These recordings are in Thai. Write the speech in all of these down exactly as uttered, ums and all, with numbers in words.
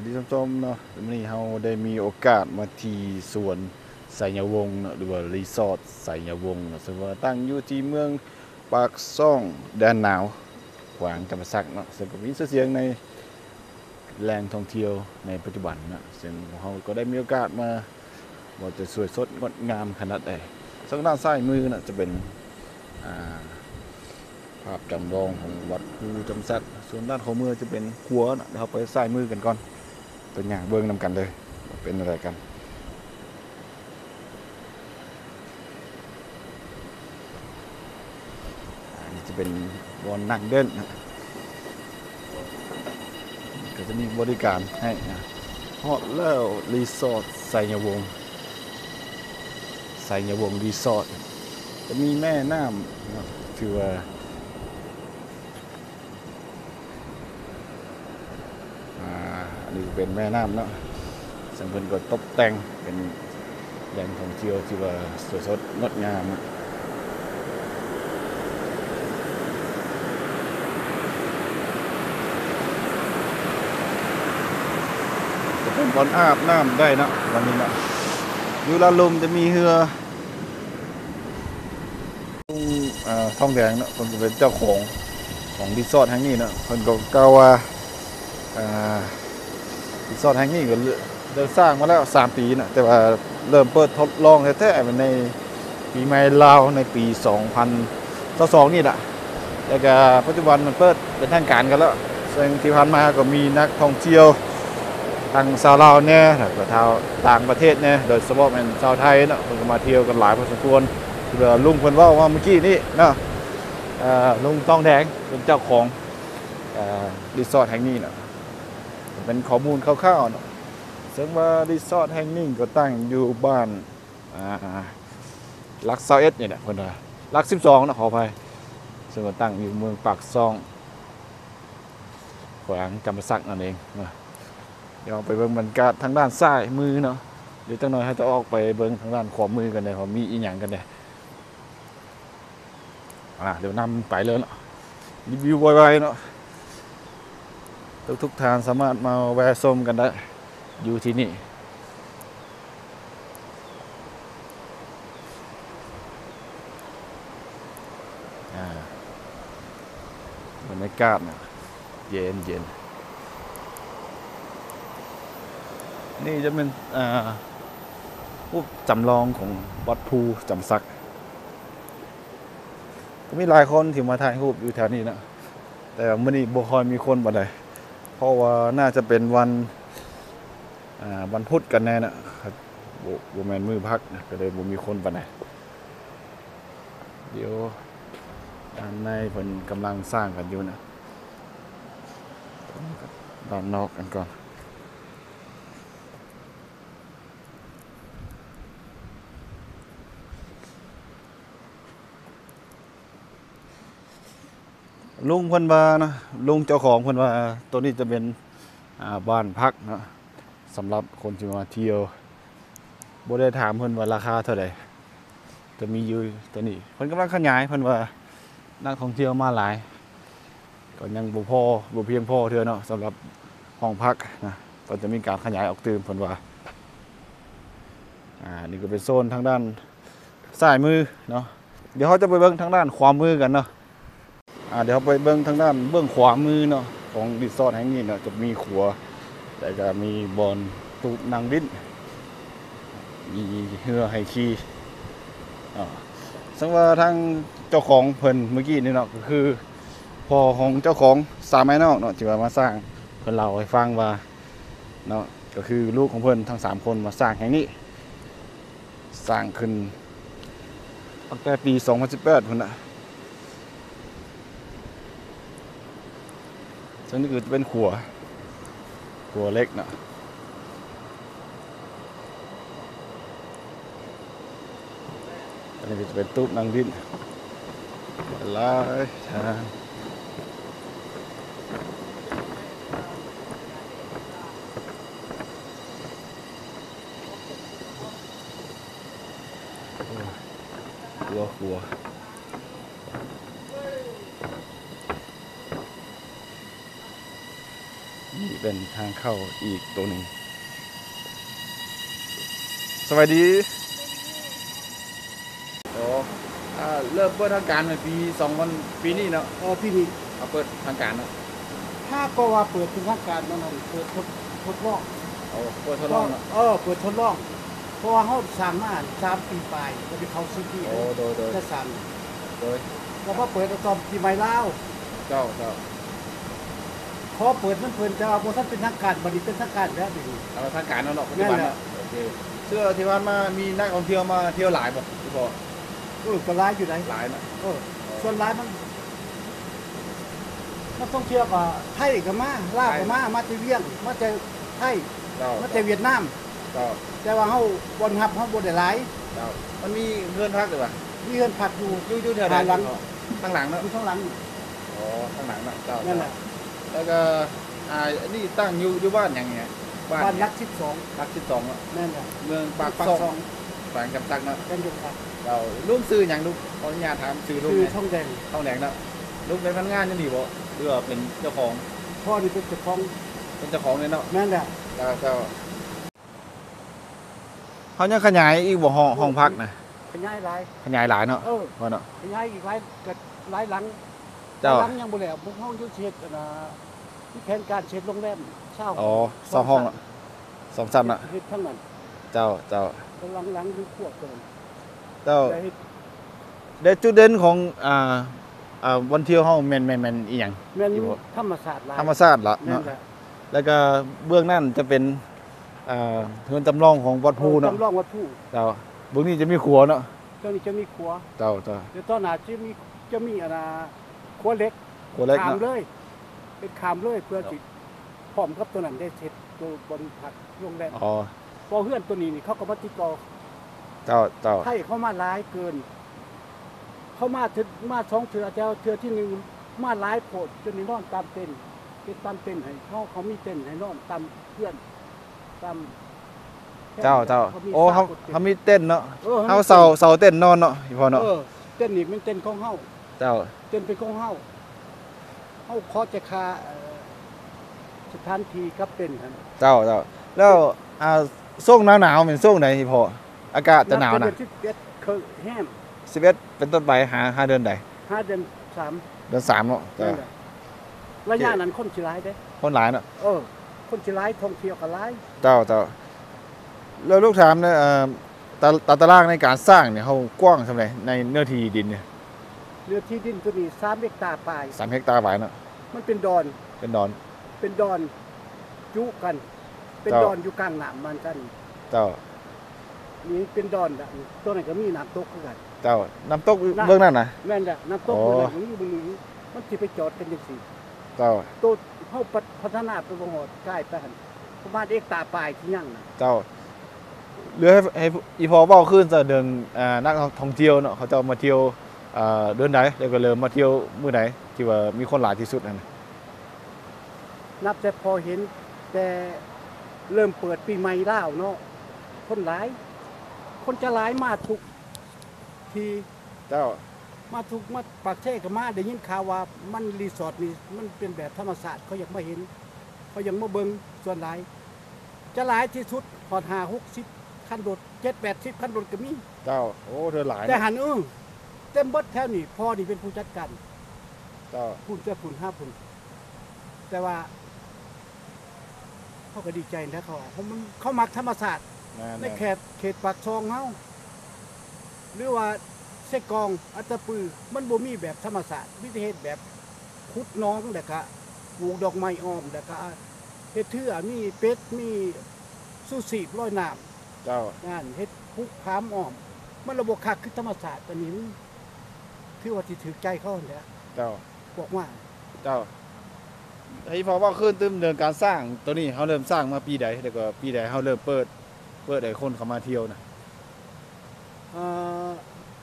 ดีส้มๆเนาะวันนี้เราได้มีโอกาสมาที่สวนไสยวงศ์เนาะหรือว่ารีสอร์ทไสยวงศ์เนาะซึ่งว่าตั้งอยู่ที่เมืองปากซ่องแดนหนาวขวางจำปาสักเนาะซึ่งก็มีชื่อเสียงในแหล่งท่องเที่ยวในปัจจุบันนะซึ่งเราก็ได้มีโอกาสมาว่าจะสวยสดงดงามขนาดใดซึ่งด้านซ้ายมือนะจะเป็นภาพจำลองของวัดภูจำสักส่วนด้านขวามือจะเป็นขัวนะเราไปซ้ายมือกันก่อนเป็นอย่างเบิ้งนำกันเลยเป็นอะไรกันอันนี้จะเป็นบอลนั่งเด่นนะก็จะมีบริการให้นะฮอตแล้วรีสอร์ทไสยวงศ์ไสยวงศ์รีสอร์ทจะมีแม่น้ำนะถือว่าอันนี้เป็นแม่น้ำเนาะสังเกตก็ตกแต่งเป็นแหล่งท่องเที่ยวที่ว่าสวยสดงดงามจะเป็นบอลอาบน้ำได้นะวันนี้นะอยู่ลาลุมจะมีเรือท่องแดงเนาะคนเป็นเจ้าของของรีสอร์ทแห่งนี้เนาะคนก็กล่าวว่ารีสอร์ทแห่งนี้ก็เริ่มสร้างมาแล้วสามปีนะแต่ว่าเริ่มเปิดทดลองแท้ๆในปีใหม่ลาวในปีสองพันยี่สิบสองนี่แหละแต่ก็ปัจจุบันมันเปิดเป็นทางการกันแล้วซึ่งที่ผ่านมาก็มีนักท่องเที่ยวทางชาวลาวเนี่ยแล้วก็ชาวต่างประเทศเนี่ยโดยเฉพาะเป็นชาวไทยเนาะเพิ่นก็มาเที่ยวกันหลายพอสมควรเดี๋ยวลุงเพิ่นว่าว่าเมื่อกี้นี่เนาะลุงต้องแดงเป็นเจ้าของรีสอร์ทแห่งนี้เนาะเป็นข้อมูลคร่าวๆเนาะซึ่งว่ารีสอร์ทแห่งนี้ก็ตั้งอยู่บ้านหลักเซาเอสเนี่ยแหละเพิ่นว่าหลักสิบสองนะขออภัยซึ่งก็ตั้งอยู่เมืองปากซ่องแขวงจำปาสักนั่นเองเดี๋ยวไปเบิ่งบรรยากาศทางด้านซ้ายมือเนาะเดี๋ยวจังหน่อยให้จะออกไปเบิ่งทางด้านขวามือกันเลยว่ามีอีหยังกันเนี่ยอ่ะเดี๋ยวนำไปเลยเนาะรีวิวไวๆเนาะทุกทุกทางสามารถมาแวะชมกันได้อยู่ที่นี่บรรยากาศเนี่ยเย็นเย็นนี่จะเป็นรูปจำลองของวัดภูจำสักก็มีหลายคนที่มาถ่ายรูปอยู่แถวนี้นะแต่เมื่อนี้บ่ค่อยมีคนบ่ได้เพราะว่าน่าจะเป็นวันวันพุธกันแน่นะบ่แม่นมื้อพักนะก็เลยบ่มีคนปานใดเดี๋ยวด้านในเพิ่นกำลังสร้างกันอยู่นะด้านนอกกันก่อนลุงเพิ่นว่านะลุงเจ้าของเพิ่นว่าตัวนี้จะเป็นบ้านพักนะสำหรับคนที่มาเที่ยวบ่ได้ถามเพิ่นว่าราคาเท่าไหร่จะมีอยู่ตัวนี้เพิ่นกำลังขยายเพิ่นว่านักท่องเที่ยวมาหลายก็ยังบ่พอบ่เพียงพอเท่าเนาะสำหรับห้องพักนะก็จะมีการขยายออกเติมเพิ่นว่าอ่านี่ก็เป็นโซนทางด้านซ้ายมือเนาะเดี๋ยวเขาจะไปเบิ่งทางด้านขวามือกันเนาะอ่าเดี๋ยวไปเบื้องทางด้านเบื้องขวามือเนาะของรีสอร์ทแห่งนี้เนาะจะมีขัวแต่จะมีบอลตูนางดิ้นมีเรือไฮคีอ่าซึ่งว่าทางเจ้าของเพิ่นเมื่อกี้นี่เนาะก็คือพ่อของเจ้าของสามไม้นอกเนาะที่ว่ามาสร้างเพิ่นเล่าให้ฟังว่าเนาะก็คือลูกของเพิ่นทั้งสามคนมาสร้างแห่งนี้สร้างขึ้นตั้งแต่ปีสองพันสิบแปดพุ่นน่ะซึ่งนี่คือเป็นขัวขัวเล็กนะอันนี้จะเป็นตู้นางดินหลายทางขัวขัวนี่นี่เป็นทางเข้าอีกตัวหนึ่งสวัสดีโอ้อ่าเริ่มเปิดทางการในปีสองพันปีนี้เนาะเออพี่นี่เอาเปิดทางการเนาะถ้าก็ว่าเปิดเป็นทางการนั่นน่ะเปิดทดทดลองเอาเปิดทดลองเนาะเออเปิดทดลองเพราะว่าเขาสร้างมาสามปีปลายก็ไปเขาซีพีโอ้โดยโดยจะสั่งโดยแล้วพอเปิดตอนปีใหม่ลาวเจ้าเจ้าพอเปิดมันเปิดแต่ว่าพอท่านเป็นทางการบัดนี้เป็นทางการแล้วนี่เอาทางการเนาะปัจจุบันนั่นแหเนาะละโอเคเชื่อที่ว่ามามีนักท่องเที่ยวมาเที่ยวหลายบ่ที่บอกเออก็ร้ายอยู่ไหนหลายนะเออส่วนร้ายมันมันต้องเที่ยวกับไทยกับมาลาวกับมามาแต่เวียงมาแต่ไทยเจ้ามาแต่เวียดนามเจ้าแต่ว่าเฮาบนฮับเฮาบ่ได้หลายเจ้ามันมีเพื่อนพักหรือเปล่ามีเงินผัดอยู่อยู่อยู่แถวไหนทางหลังข้างหลังเนาะอยู่ข้างหลังอ๋อข้างหลังเนาะเจ้านั่นแหละแล้วก็อ่านี่ตั้งอยู่อยู่บ้านอย่างเงี้ยบ้านรักสิบสองรักสิบสองเนาะนั่นแหละเมืองปากปากซ่องซองแขวงจำสักเนาะกันอยู่ครับเราลุงซื้ออย่างลุงขออนุญาตถามซื้อลุงคือเนี่ยช่องแดงทองแดงเนาะลุงเป็นพนักงานยังดีบ่หรือว่าเป็นเจ้าของพ่อนี่เป็นเจ้าของเป็นเจ้าของเลยเนาะนั่นแหละแล้วก็เขายังขยายอีกบ่ห้องห้องพักนะขยายหลายขยายหลายเนาะเออว่าเนาะขยายอีกหลายกับหลายหลังเจ้าหลังยังบ่แล้วพวกเฮาอยู่เช็ดนะที่แผนการเช็ดโรงแรมเช่าอ๋อสองห้องเนาะสองชั้นเนาะเฮ็ดทั้งนั้นเจ้าเจ้าหลังหลังอยู่ควบกันเจ้าแต่เฮ็ดเด็ดจุดเด่นของอ่าอ่าวันเที่ยวเฮาแม่นแม่นแม่นอีหยังแม่นอยู่บ่ธรรมศาสตร์หลายธรรมชาติละนั่เนาะนแหละแล้วก็เบื้องนั่นจะเป็นอ่าเฮือนจำลองของวัดภูเนาะจำลองวัดภูเจ้าเบื้องนี้จะมีครัวเนาะเจ้านี่จะมีครัวเจ้าเจ้าเดี๋ยวตอนหน้าจะมีจะมีอันน่ะครัวเล็กครัวเล็กขามเนาะเลยเป็นขามเลยเพื่อสิพร้อมกับตัวนั้นได้เสร็จตัวบนผักโรงแรมอ๋อพอเฮือนตัวนี้นี่เขาก็มาติดต่อเจ้าเจ้าให้เขามาหลายเกิน เขามาถึงมาสองเถื่อเจ้าเถื่อที่หนึ่งมาหลายโผดจนนี่นอนตามเต็นท์เป็นตามเต็นท์ให้เขาเขามีเต็นท์ให้นอนตามเพื่อนตามเจ้าเจ้ามีโอ้เขาสมกดต็นท์เขามีเต้นเนาะออเขาเสาเสาเต้นนอนเนาะพี่พ่อเนาะเออเต็นท์นี่เป็นเต็นท์ของเฮาเจ้าเต็นท์เป็นของเฮาเฮาขอจะค่าเอ่อสถานที่กับเต็นท์หั่นเจ้าเจ้าแล้วอ่าช่วงหนาวหนาวๆเป็นช่วงไหนพี่พ่ออากาศจะหนาวนะเดือที่เอ็ดเคยแห้มสิบเอ็ดเป็นต้นไปหาหาเดือนใดห้าเดือนสามเดือนสามเนาะเจ้านั่นแหละระยะนั้นคนสิร้ายเด้คนหลายเนาะเออ คนสิร้ายท่องเที่ยวก็ร้ายเจ้าเจ้าแล้วลูกถามเนี่ยเอ่อตาตาตารางในการสร้างเนี่ยเขากว้างสำหรับในเนื้อที่ดินเนี่ยเรือที่ดินตัวนี้สามเฮกตาร์ปลายสามเฮกตาร์ไหวเนาะมันเป็นดอนเป็นดอนเป็นดอนจุกัน เป็นเจ้าดอนอยู่กลางน้ำมันกันเจ้านี่เป็นดอนแบบตัวไหนก็มีน้ำตกคือกันเจ้าน้ำตกเบื้องนั่นนะแม่นจ้ะน้ำตกอ๋อตัวไหนก็มีบนนี้มันสิไปจอดกันจังซี่เจ้าตัวเฮาพัฒนาไปบ่ฮอดใกล้ไปหั่นประมาณเอกตาร์ปลายที่ยังน่ะเจ้าเรือให้ให้อีพอเบ้าขึ้นจะเดินอ่านักท่องเที่ยวเนาะเขาจะมาเที่ยวอ่าเดือนไหนแล้วก็เริ่มมาเที่ยวมื้อไหนที่ว่ามีคนหลายที่สุดนั่นน่ะนับแต่พอเห็นแต่เริ่มเปิดปีใหม่แล้วเนาะคนหลาย คนจะหลายมาทุกทีเจ้ามาทุกมาปากเช่กับมาได้ยินข่าวว่ามันรีสอร์ทนี่มันเป็นแบบธรรมศาสตร์เขาอยากมาเห็น เขายังมาเบิงส่วนหลาย จะหลายที่สุดพอดหาหกสิบคันรถเจ็ดแปดสิบคันรถก็มีเจ้าโอ้เธอหลายแต่เนาะหันเออเต็มเบิดแถวนี่พอนี่เป็นผู้จัดการเจ้าคุณจะคุณห้าคุณแต่ว่า เขาก็ดีใจนะเขาเพราะมันเขามักธรรมศาสตร์แม่นในเขตเขตปากซองเฮาหรือว่าเสกองอัตตปือมันบ่มีแบบธรรมศาสตร์วิธีเฮ็ดแบบขุดหน้องแล้วก็ปลูกดอกไม้อ้อมแล้วก็เฮ็ดเทื่อมีเป็ดมีสุสีบลอยน้เจ้าำงานเฮ็ดพุกพามอ้อม มันระบบคักคือธรรมศาสตร์ตัวนี้มันถือว่าที่ถือใจเขาแหละเจ้าบอกว่าเจ้าให้พอเบ้าขึ้นตึมเดินการสร้างตัวนี้เขาเริ่มสร้างมาปีใดแล้วก็ปีใดเขาเริ่มเปิดเปิดให้คนเข้ามาเที่ยวนะเอ่อ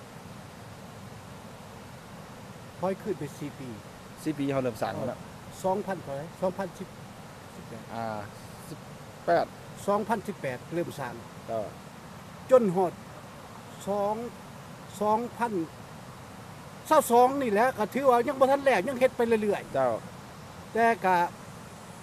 พอยขึ้นไปสี่ปีสี่ปีเขาเริ่มสร้างแล้วสองพันเท่าไหร่สองพันสิบอ่าสิบแปดสองพันสิบแปดเริ่มสร้างเจ้าจนหอดสองสองพันเศร้าสองนี่แหละก็ถือว่ายังบ่ทันแหลกยังเฮ็ดไปเรื่อยเจ้าๆแต่ก็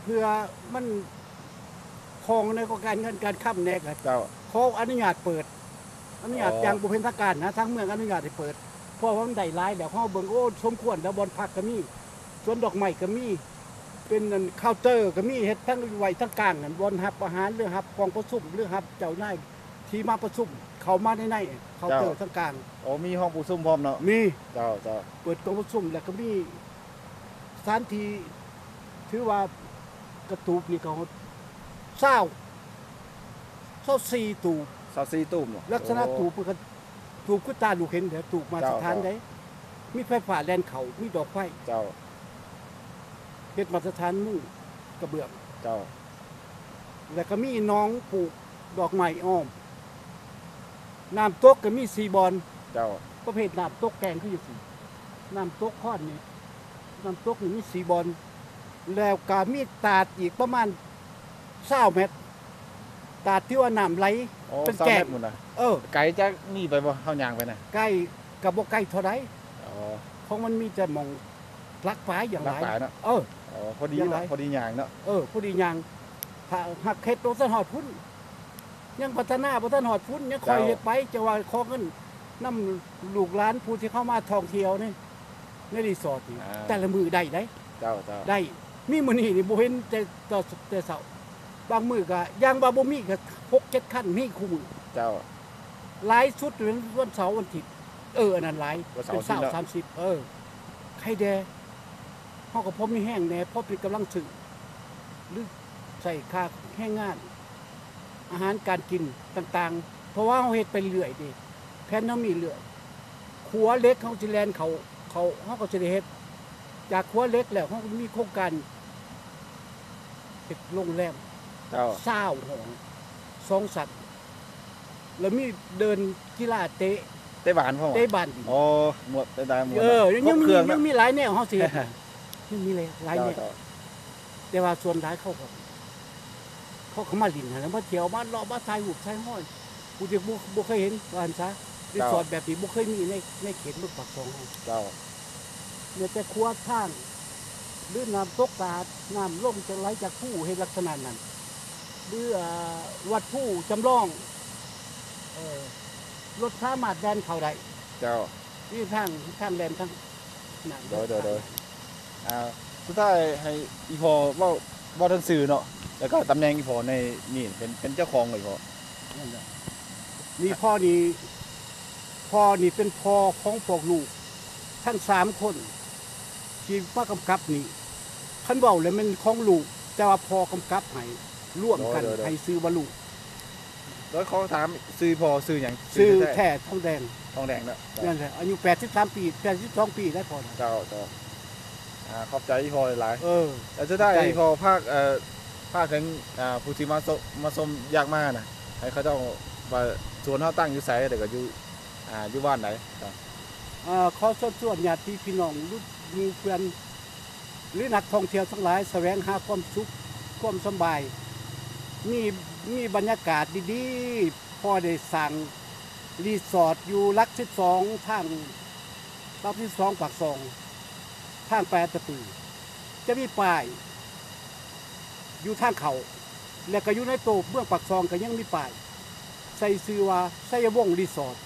เพื่อมันคลองในการเงินการค้ำแนกอะเจ้าเขาอนุญาตเปิด อนุญาตอ๋ออย่างบุเป็นทางการนะทั้งเมืองอนุญาตให้เปิดเพราะว่ามันได้หลายแล้วเขาเบิ่งโอ้สมควรแล้วบอลพักก็มีสวนดอกไม้ก็มีเป็นนั่นเคาน์เตอร์ก็มีเฮ็ดทั้งไว้ทั้งกลางนั่นบอลรับอาหารหรือรับกองประชุมหรือรับเจ้านายที่มาประชุมเขามาในในเคาน์เตอร์ทั้งกลางโอ้มีห้องผู้ซุ่มพร้อมเนาะมีเจ้าเจ้าเปิดกองประชุมแล้วก็มีสถานที่ถือว่ากระตูบนี่ก็เศร้าเศร้าสี่ตูบซาซีตุ้มเนาะลักษณะโอ้ตูบคือกันตูบคือตาลูกเห็นเดี๋ยวตูบมาเจ้าสถานใดมีไฟฟ้าแลนเขามีดอกไฟเจ้าเฮ็ดมาตรฐานมุ่งกระเบื้องเจ้าแล้วก็มีน้องปลูกดอกไม้อ้อมน้ำตกก็มีสีบอลเจ้าประเภทน้ำตกแกงคืออยู่สี่น้ำตกข้อนนี่น้ำตกนี่มีสีบอลแล้วก็มีตาดอีกประมาณเศร้าเมตร ตาดที่ว่าน้ำไหลโอ้เป็นซาแก่แมงทหมดนะเออไก่จะนี่ไปบ่เฮายางไปน่ะใกล้กับบ่ใกล้เท่าไรอ๋อเพราะมันมีแต่หมองลักป้ายอย่างรัไรกป่าเนาะเอออ๋อพอดียังไงเนาะพอดียางเนาะเออผู้ดีอย่างถ้าหักเข็ดโดนสนหอดพุ่น ยังพัฒนาพัฒนหอดพุ่นยังคอยเฮ็ดไปจะว่าขอเงินนำลูกหลานผู้ที่เข้ามาท่องเที่ยวนี่ในรีสอร์ทนี่แต่ละมือได้ได้เจ้าเจ้าได้มีมื้อนี้นี่บ่เห็นแต่แต่แต่เช้าบางมื้อก็อย่างว่าบ่มีก็หกเจ็ดคันมีคู่มือเจ้าหลายสุดเป็นวันเสาร์วันอาทิตย์เอออันนั้นหลายวันเสาเป็ร์นเสาร์อาทิตย์เนอะสามสิบเออใครแดเฮาก็พอมีแห้งแหน่พอเป็นกำลังซื้อหรือใส่ค่าแห้งงาน อาหารการกินต่างๆ เพราะว่าเฮาเฮ็ดไปเรื่อยดิแผนเฮามีเรื่อยขัวเล็กเฮาสิแลนเขาเขาเฮาก็สิได้เฮ็ดจากขัวเล็กแล้วเฮาก็มีโครงการเฮ็ดโรงแรมเจ้าเศร้าหองสองสัตว์ แล้วมีเดินกีฬาเตะเต้บานพ่อเตะบานดินโอ้หมวดได้ได้หมวดเออยังครยับงเคมีรื่องยัเนาะงมีหลายแนวเฮาสิยังมีเลยหลายเจ้าแนวเจ้าแต่ว่าส่วนหลายเขาก็เขาเขามาลินนะมาเที่ยวมาเลาะมาถ่ายรูปถ่ายห้อยกูจะบ่บ่เคยเห็นว่าอันซะรีสอร์ทแบบนี้บ่เคยมีในในเขตเมืองปากซองเฮาเจ้าเนี่ยแต่ครัวทางหรือน้ำตกตาดน้ำล่มจะไหลจากผู้เห็นลักษณะนั้นหรืออ่าวัดผู้จำลองเออรถสามารถแดนเข้าได้เจ้านี่ทางทางแดนทางนั้นโดยโดยโดย อ่าสุดท้ายให้อีพอเว้าเว้าทันสื่อเนาะแล้วก็ตำแหน่งอีพอในนี่เป็นเป็นเจ้าของเลยพอนั่นแหละนี่พ่อนี่พ่อนี่เป็นพ่อของพวกลูกทั้งสามคนที่มากำกับนี่ขันเบาเลยมันของลูกแต่ว่าพ่อกำกับให้ร่วมกันให้ซื้อว่าลูกแล้วเขาถามซื้อพอซื้อหยังซื้อท้แท้ทองแดงทองแดงเนาะนั่นแหละอายุแปดสิบสามปีแปดสิบสองปีได้พอนะเจ้าเจ้าอ่าขอบใจอีพอหลายเออๆแล้วจะได้ขอบใจอีพอภาคเอ่อภาคถึงอ่าผู้ที่มาสมมาชมยากมากนะให้เขาเจ้าว่าสวนเฮาตั้งอยู่ไสเดี๋ยวก็อยู่อ่าอยู่บ้านไหนจ้ะเอ่อขอส่วนส่วนญาติพี่น้องรุ่นมีเพื่อนหรือนักท่องเที่ยวทั้งหลายแสวงหาความสุขความสำบาย มีมีบรรยากาศดีๆพอได้สั่งรีสอร์ทอยู่รักสิบสองทางรักสิบสองปากซองทางแปดตะปือจะมีป้าย อยู่ทางเขาและก็อยู่ในโตเบื้องปากซองก็ยังมีป้าย ใส่ซื้อว่าไสยวงศ์รีสอร์ท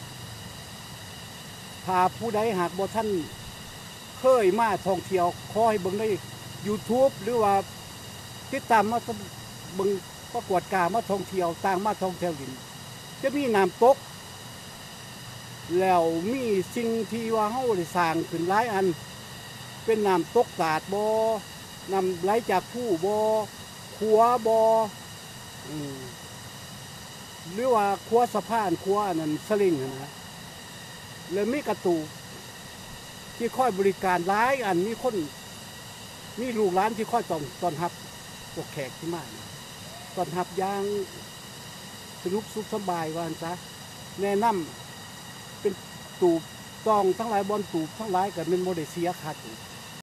ถ้าผู้ใดหากบ่ท่านเคยมาท่องเที่ยวขอให้เบิ่งใน YouTube หรือว่าติดตามมาเบิ่งประกวดการมาท่องเที่ยวต่างมาท่องเที่ยวดินจะมีน้ำตก แล้วมีสิ่งที่ว่าเฮาได้สร้างขึ้นหลายอัน เป็นน้ำตกตาดบ่น้ำไหลจากผู้บ่ขัวบ่อืม หรือว่าครัวสะพานครัวอันนั้นสลิงอะนะแล้วมีกระตูกที่ค่อยบริการหลายอันมีคนมีลูกหลานที่ค่อยตอนตอนรับพวกแขกที่มานะตอนรับอย่างสนุกสุขสบายว่าอันซะแนะนำเป็นตูบตองทั้งหลายบอลตูบทั้งหลายกับเป็นโมเดเซียขาดตูบ